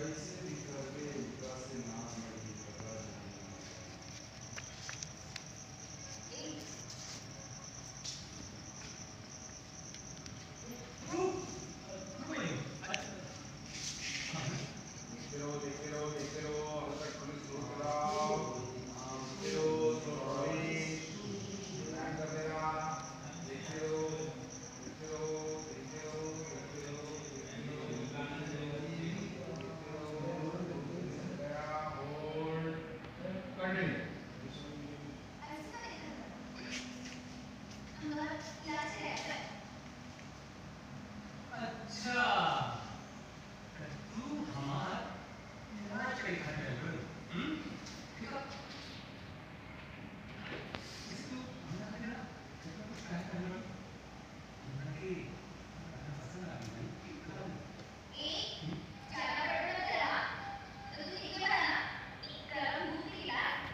कैसे भी करके इतना से नाम नहीं पता नहीं। देखते रहो अब तक पुलिस रोक कराओ। देखते रहो तो कर देगा। देखते रहो देखते रहो देखते रहो देखते रहो होल्ड कंटिन्यू। अच्छा